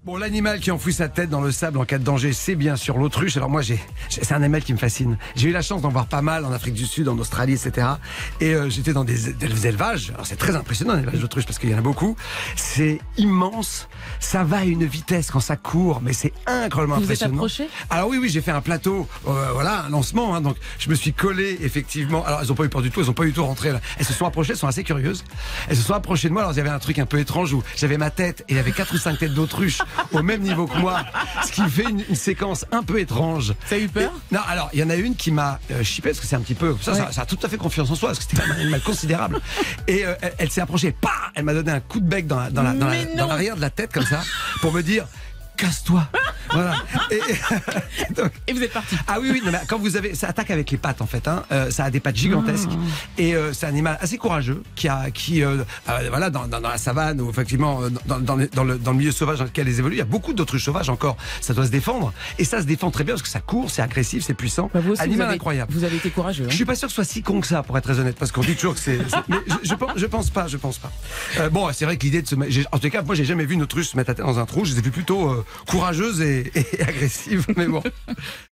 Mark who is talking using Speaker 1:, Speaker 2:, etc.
Speaker 1: Bon, l'animal qui enfouit sa tête dans le sable en cas de danger, c'est bien sûr l'autruche. Alors moi, c'est un animal qui me fascine. J'ai eu la chance d'en voir pas mal en Afrique du Sud, en Australie, etc. Et j'étais dans des élevages. Alors c'est très impressionnant, l'élevage d'autruche, parce qu'il y en a beaucoup. C'est immense. Ça va à une vitesse quand ça court, mais c'est incroyablement impressionnant.
Speaker 2: Vous êtes approché ?
Speaker 1: Alors oui, j'ai fait un plateau, voilà, un lancement. Donc je me suis collé, effectivement. Alors elles n'ont pas eu peur du tout, elles n'ont pas eu tout rentré. Là. Elles se sont approchées, elles sont assez curieuses. Elles se sont approchées de moi. Alors il y avait un truc un peu étrange où j'avais ma tête et il y avait 4 ou 5 têtes d'autruche au même niveau que moi, ce qui fait une séquence un peu étrange.
Speaker 2: Ça a eu peur ?
Speaker 1: Non, alors il y en a une qui m'a chippé parce que c'est un petit peu ça a tout à fait confiance en soi parce que c'était quand même un animal considérable. Et elle s'est approchée, elle m'a donné un coup de bec dans l'arrière de la tête comme ça pour me dire casse-toi. Voilà.
Speaker 2: Et vous êtes parti.
Speaker 1: Ah oui, non, mais quand vous avez, ça attaque avec les pattes en fait. Ça a des pattes gigantesques et c'est un animal assez courageux voilà, dans la savane ou effectivement dans le milieu sauvage dans lequel ils évoluent. Il y a beaucoup d'autruches sauvages encore. Ça doit se défendre et ça se défend très bien parce que ça court, c'est agressif, c'est puissant.
Speaker 2: Bah vous aussi,
Speaker 1: animal incroyable.
Speaker 2: Vous avez été courageux.
Speaker 1: Je suis pas sûr que ce soit si con que ça pour être très honnête parce qu'on dit toujours que c'est. Mais je pense pas. Bon, c'est vrai que l'idée de se mettre. En tout cas, moi j'ai jamais vu une autruche se mettre la tête dans un trou. Je les ai vues plutôt courageuses et agressives, mais bon.